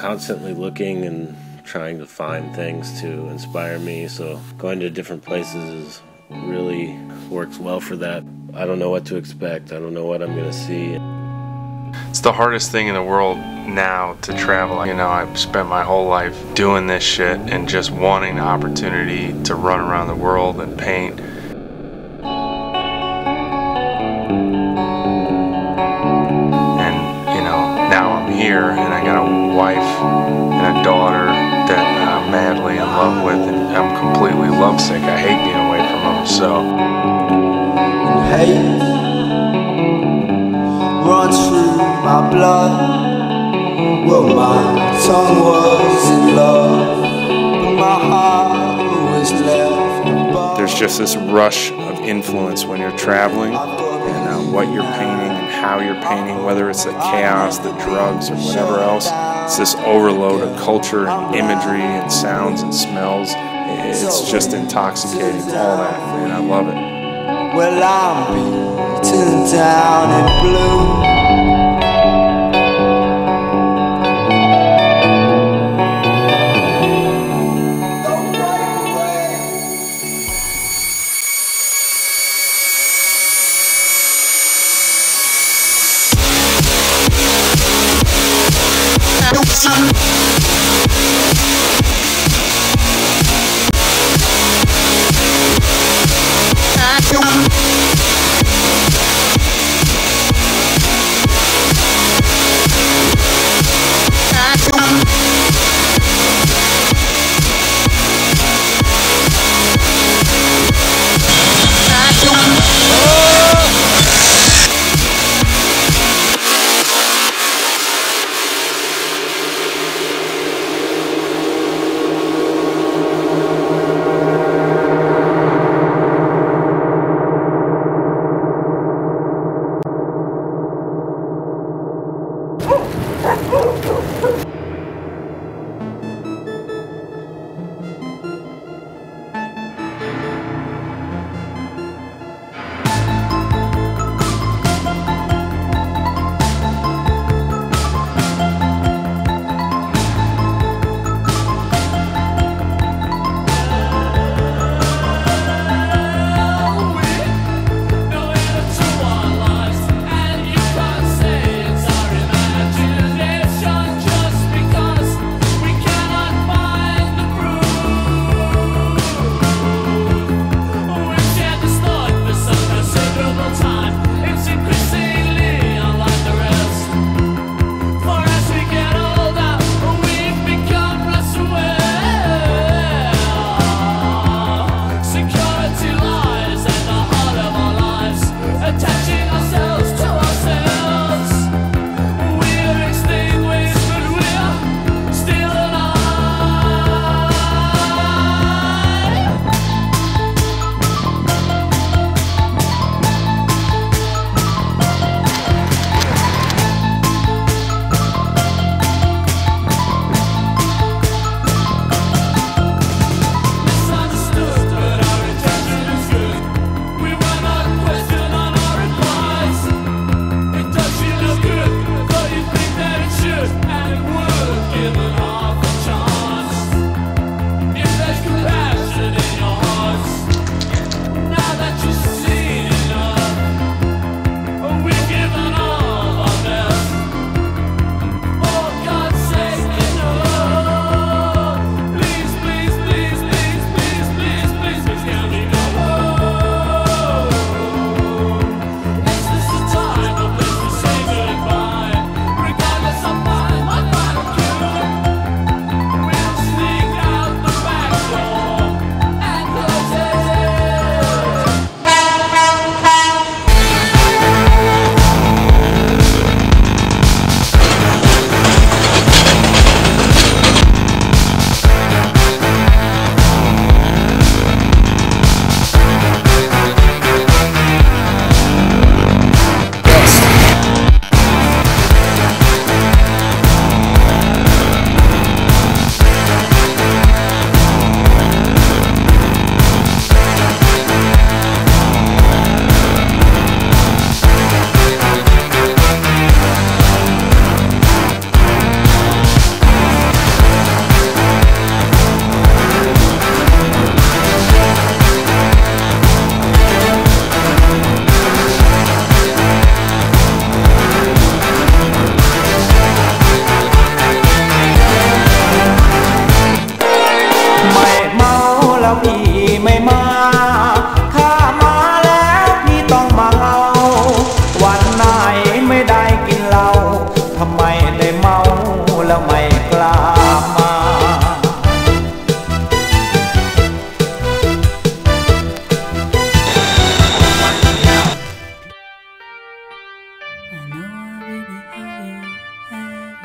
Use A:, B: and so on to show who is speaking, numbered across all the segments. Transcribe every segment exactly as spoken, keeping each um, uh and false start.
A: constantly looking and trying to find things to inspire me, so going to different places really works well for that. I don't know what to expect. I don't know what I'm going to see.
B: It's the hardest thing in the world now to travel. You know, I've spent my whole life doing this shit and just wanting the opportunity to run around the world and paint. And, you know, now I'm here and I got a wife and a daughter that I'm madly in love with, and I'm completely lovesick. I hate being away from them, so.
C: Hate runs through my blood. Well, my tongue was in love, but my heart always left above.
B: There's just this rush of influence when you're traveling, and uh, what you're painting and how you're painting, whether it's the chaos, the drugs, or whatever else. It's this overload of culture and imagery and sounds and smells. It's just intoxicating, all that, and I love it.
C: Well, I'm beaten down in blue.
D: Imagine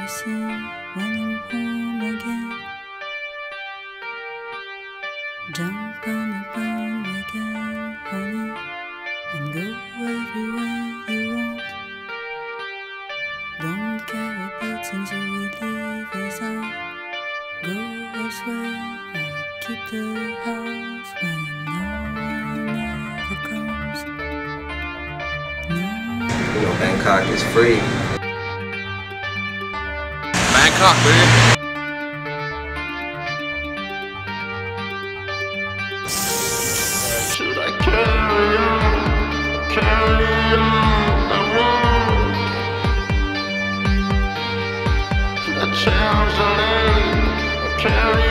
C: you see when I'm home again? Jump on the bandwagon, honey, and go everywhere you want. Don't care about things you will leave us out. Go elsewhere, I keep the house when no one ever comes. No.
D: You know, Bangkok is free.
B: Bangkok, baby.
E: Should I carry on, carry on the road? Should I change the lane, or carry